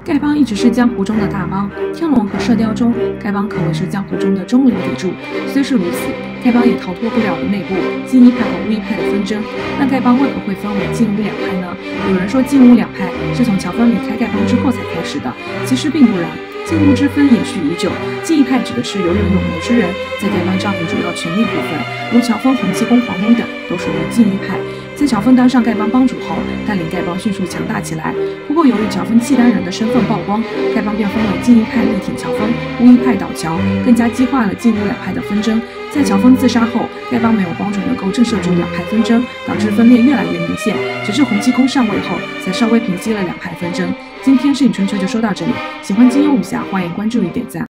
丐帮一直是江湖中的大帮，天龙和射雕中，丐帮可谓是江湖中的中流砥柱。虽是如此，丐帮也逃脱不了内部金一派和乌一派的纷争。那丐帮为何会分为金乌两派呢？有人说金乌两派是从乔峰离开丐帮之后才开始的，其实并不然。金乌之分延续已久，金一派指的是有勇有谋之人，在丐帮占领主要权力部分，如乔峰、洪七公、黄忠等都属于金一派。在乔峰当上丐帮帮主后，带领丐帮迅速强大起来。不过，由于乔峰契丹人的身份曝光，丐帮便分为金一派力挺乔峰，乌一派倒乔，更加激化了金乌两派的纷争。在乔峰自杀后，丐帮没有帮主能够震慑住两派纷争，导致分裂越来越明显。直至洪七公上位后，才稍微平息了两派纷争。今天摄影春秋就说到这里，喜欢金庸武侠，欢迎关注与点赞。